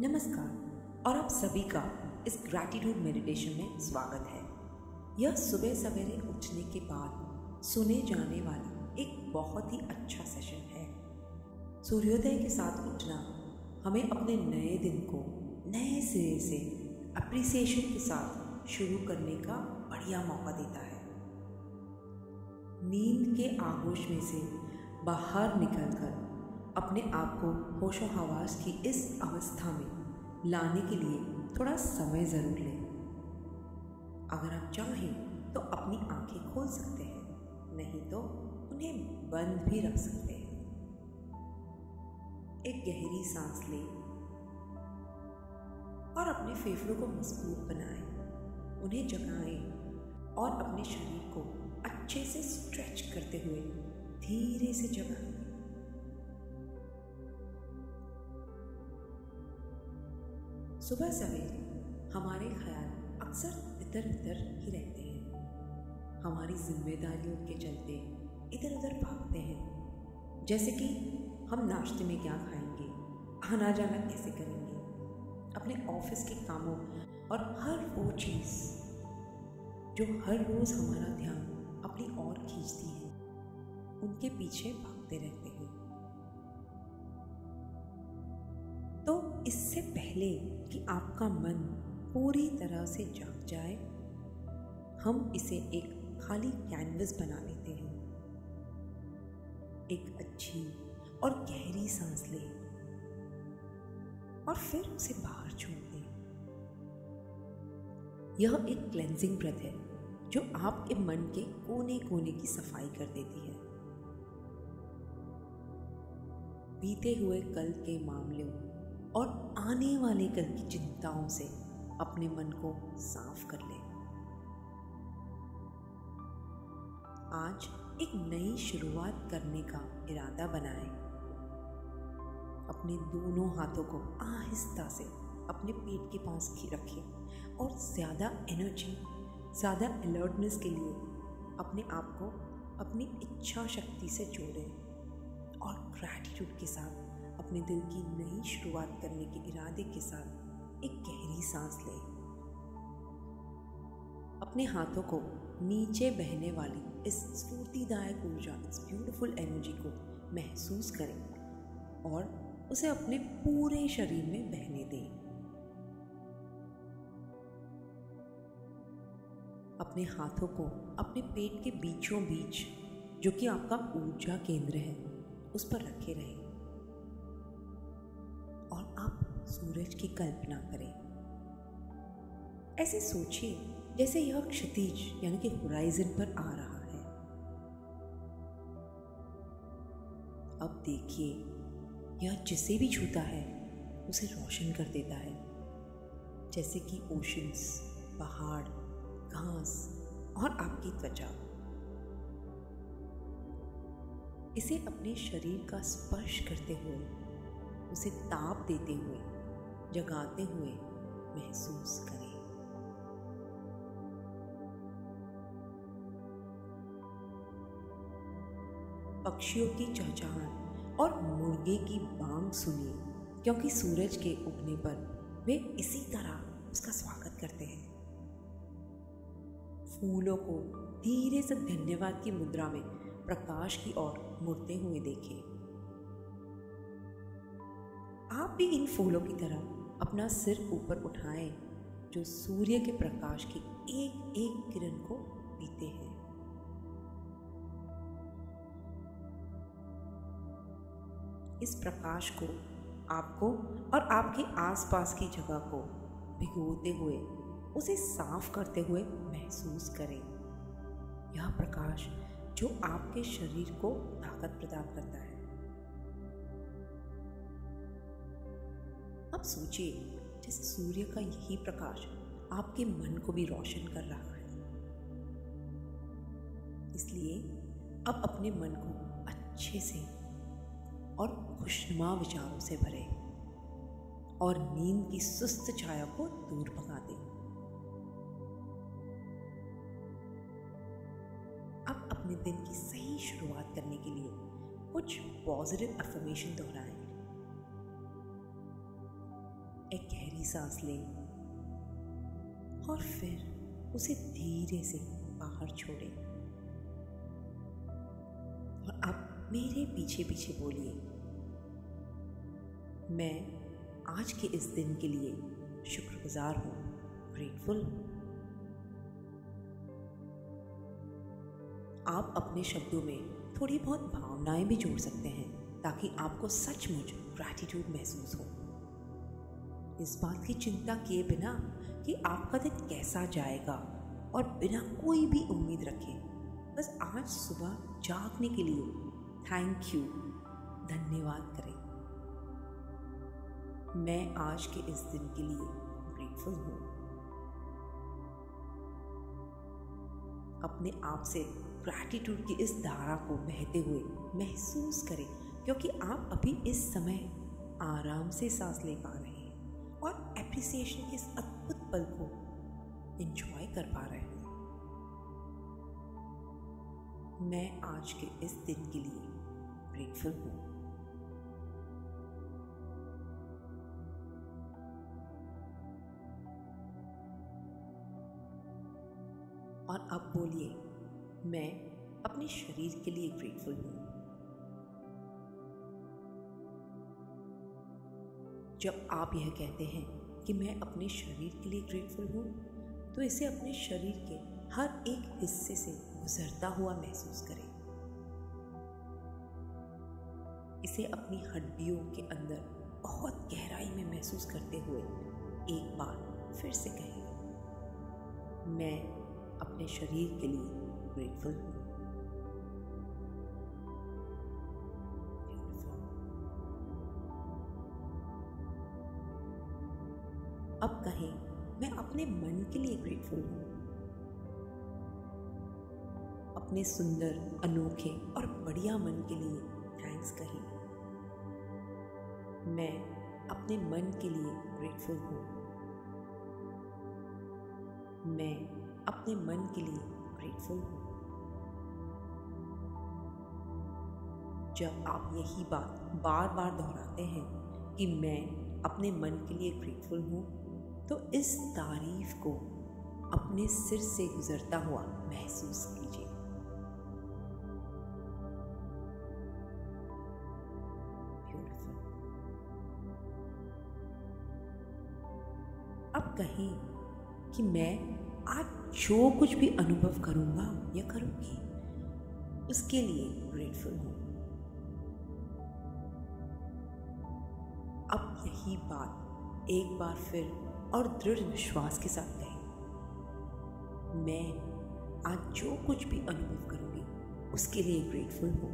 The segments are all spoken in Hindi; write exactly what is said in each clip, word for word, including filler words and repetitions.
नमस्कार और आप सभी का इस ग्रैटिट्यूड मेडिटेशन में स्वागत है। यह सुबह सवेरे उठने के बाद सुने जाने वाला एक बहुत ही अच्छा सेशन है। सूर्योदय के साथ उठना हमें अपने नए दिन को नए सिरे से अप्रिसिएशन के साथ शुरू करने का बढ़िया मौका देता है। नींद के आगोश में से बाहर निकलकर अपने आप को होशो हवास की इस अवस्था में लाने के लिए थोड़ा समय ज़रूर लें। अगर आप चाहें तो अपनी आंखें खोल सकते हैं, नहीं तो उन्हें बंद भी रख सकते हैं। एक गहरी सांस लें और अपने फेफड़ों को मजबूत बनाएं, उन्हें जगाएं और अपने शरीर को अच्छे से स्ट्रेच करते हुए धीरे से जगाएं। सुबह सवेरे हमारे ख्याल अक्सर इधर उधर ही रहते हैं। हमारी जिम्मेदारियों के चलते इधर उधर भागते हैं, जैसे कि हम नाश्ते में क्या खाएंगे, आना जाना कैसे करेंगे, अपने ऑफिस के कामों और हर वो चीज़ जो हर रोज़ हमारा ध्यान अपनी ओर खींचती है, उनके पीछे भागते रहते हैं। तो इससे पहले कि आपका मन पूरी तरह से जाग जाए, हम इसे एक खाली कैनवस बना लेते हैं। एक अच्छी और गहरी सांस लें और फिर उसे बाहर छोड़ दें। यह एक क्लेंजिंग ब्रेथ है जो आपके मन के कोने कोने की सफाई कर देती है। बीते हुए कल के मामलों और आने वाले कल की चिंताओं से अपने मन को साफ कर लें। आज एक नई शुरुआत करने का इरादा बनाएं। अपने दोनों हाथों को आहिस्ता से अपने पेट के पास रखें और ज़्यादा एनर्जी, ज़्यादा अलर्टनेस के लिए अपने आप को अपनी इच्छा शक्ति से जोड़ें और ग्रैटिट्यूड के साथ अपने दिल की नई शुरुआत करने के इरादे के साथ एक गहरी सांस लें। अपने हाथों को नीचे बहने वाली इस स्फूर्तिदायक ऊर्जा, इस ब्यूटीफुल एनर्जी को महसूस करें और उसे अपने पूरे शरीर में बहने दें। अपने हाथों को अपने पेट के बीचों बीच, जो कि आपका ऊर्जा केंद्र है, उस पर रखे रहें और आप सूरज की कल्पना करें। ऐसे सोचिए जैसे यह क्षितिज यानी कि होराइजन पर आ रहा है। अब देखिए, यह जिसे भी छूता है उसे रोशन कर देता है, जैसे कि ओशंस, पहाड़, घास और आपकी त्वचा। इसे अपने शरीर का स्पर्श करते हुए, उसे ताप देते हुए, जगाते हुए महसूस करें। पक्षियों की चहचहाट और मुर्गे की बांग सुनिए, क्योंकि सूरज के उगने पर वे इसी तरह उसका स्वागत करते हैं। फूलों को धीरे से धन्यवाद की मुद्रा में प्रकाश की ओर मुड़ते हुए देखें। आप भी इन फूलों की तरह अपना सिर ऊपर उठाएं, जो सूर्य के प्रकाश की एक एक किरण को पीते हैं। इस प्रकाश को आपको और आपके आसपास की जगह को भिगोते हुए, उसे साफ करते हुए महसूस करें। यह प्रकाश जो आपके शरीर को ताकत प्रदान करता है। अब सोचिए जैसे सूर्य का यही प्रकाश आपके मन को भी रोशन कर रहा है। इसलिए अब अपने मन को अच्छे से और खुशनुमा विचारों से भरें और नींद की सुस्त छाया को दूर भगा दें। अब अपने दिन की सही शुरुआत करने के लिए कुछ पॉजिटिव अफर्मेशन दोहराएं। एक गहरी सांस लें और फिर उसे धीरे से बाहर छोड़ें। और अब मेरे पीछे पीछे बोलिए, मैं आज के इस दिन के लिए शुक्रगुजार हूँ, ग्रेटफुल। आप अपने शब्दों में थोड़ी बहुत भावनाएं भी जोड़ सकते हैं ताकि आपको सचमुच ग्रैटिट्यूड महसूस हो। इस बात की चिंता किए बिना कि आपका दिन कैसा जाएगा और बिना कोई भी उम्मीद रखे बस आज सुबह जागने के लिए थैंक यू, धन्यवाद करें। मैं आज के इस दिन के लिए ग्रेटफुल हूँ। अपने आप से ग्रैटिट्यूड की इस धारा को बहते हुए महसूस करें, क्योंकि आप अभी इस समय आराम से सांस ले पा रहे हैं और एप्रिसिएशन के इस अद्भुत पल को एंजॉय कर पा रहे हैं। मैं आज के इस दिन के लिए ग्रेटफुल हूँ। और अब बोलिए, मैं अपने शरीर के लिए ग्रेटफुल हूँ। जब आप यह कहते हैं कि मैं अपने शरीर के लिए ग्रेटफुल हूँ, तो इसे अपने शरीर के हर एक हिस्से से गुजरता हुआ महसूस करें। इसे अपनी हड्डियों के अंदर बहुत गहराई में महसूस करते हुए एक बार फिर से कहें, मैं अपने शरीर के लिए ग्रेटफुल हूँ। अब कहें, मैं अपने मन के लिए ग्रेटफुल हूँ। अपने सुंदर, अनोखे और बढ़िया मन के लिए थैंक्स कहें। मैं अपने मन के लिए ग्रेटफुल हूँ। मैं अपने मन के लिए ग्रेटफुल हूँ। जब आप यही बात बार बार दोहराते हैं कि मैं अपने मन के लिए ग्रेटफुल हूँ, तो इस तारीफ को अपने सिर से गुजरता हुआ महसूस कीजिए। ब्यूटीफुल। अब कहें कि मैं आज जो कुछ भी अनुभव करूंगा या करूंगी उसके लिए ग्रेटफुल हूं। अब यही बात एक बार फिर और दृढ़ विश्वास के साथ कहें, मैं आज जो कुछ भी अनुभव करूंगी उसके लिए ग्रेटफुल हूं।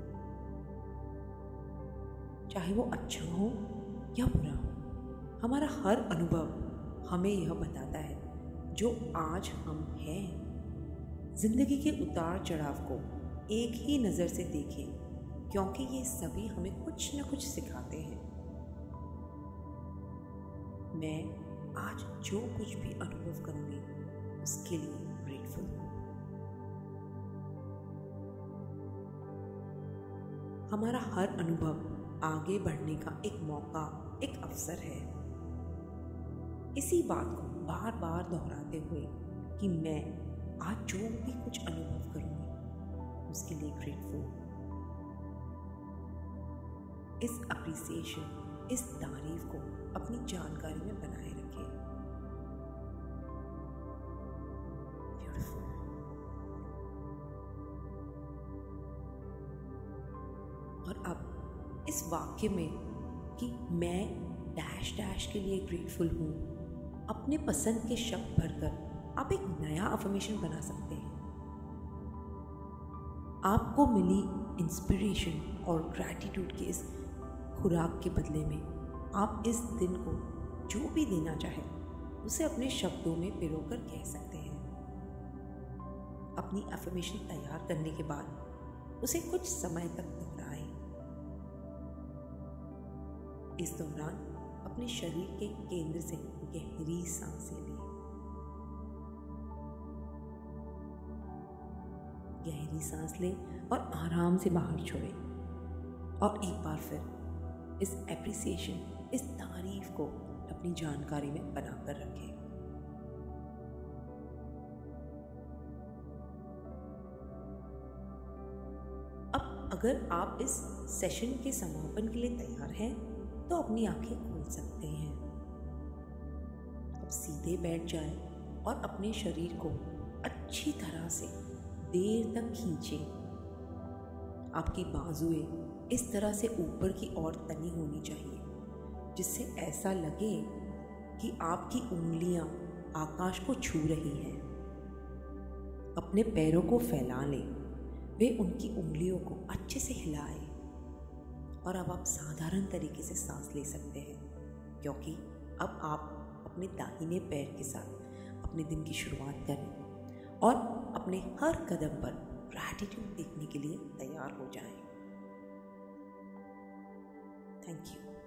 चाहे वो अच्छा हो या बुरा हो, हमारा हर अनुभव हमें यह बताता है जो आज हम हैं। जिंदगी के उतार चढ़ाव को एक ही नज़र से देखें, क्योंकि ये सभी हमें कुछ न कुछ सिखाते हैं। मैं आज जो कुछ भी अनुभव करूंगी उसके लिए ग्रेटफुल हूँ। हमारा हर अनुभव आगे बढ़ने का एक मौका, एक अवसर है। इसी बात को बार बार दोहराते हुए कि मैं आज जो भी कुछ अनुभव करूंगी उसके लिए ग्रेटफुल। इस अप्रिसिएशन, इस तारीफ को अपनी जानकारी में बनाए रखें। ब्यूटीफुल। और अब इस वाक्य में कि मैं डैश डैश के लिए ग्रेटफुल हूँ, अपने पसंद के शब्द भरकर आप एक नया अफर्मेशन बना सकते हैं। आपको मिली इंस्पिरेशन और ग्रैटिट्यूड के इस खुराक के बदले में आप इस दिन को जो भी देना चाहें उसे अपने शब्दों में पिरोकर कह सकते हैं। अपनी अफर्मेशन तैयार करने के बाद उसे कुछ समय तक दोहराएं। इस दौरान अपने शरीर के केंद्र से गहरी सांसें लें। गहरी सांस लें और आराम से बाहर छोड़ें। और एक बार फिर इस एप्रिसिएशन, इस तारीफ को अपनी जानकारी में बनाकर रखें। अब अगर आप इस सेशन के समापन के लिए तैयार हैं तो अपनी आंखें खोल सकते हैं। अब सीधे बैठ जाएं और अपने शरीर को अच्छी तरह से देर तक खींचें। आपकी बाजुएं इस तरह से ऊपर की ओर तनी होनी चाहिए जिससे ऐसा लगे कि आपकी उंगलियां आकाश को छू रही हैं। अपने पैरों को फैला लें, वे उनकी उंगलियों को अच्छे से हिलाएं और अब आप साधारण तरीके से सांस ले सकते हैं, क्योंकि अब आप अपने दाहिने पैर के साथ अपने दिन की शुरुआत करें और अपने हर कदम पर ग्रैटिट्यूड देखने के लिए तैयार हो जाएं। Thank you.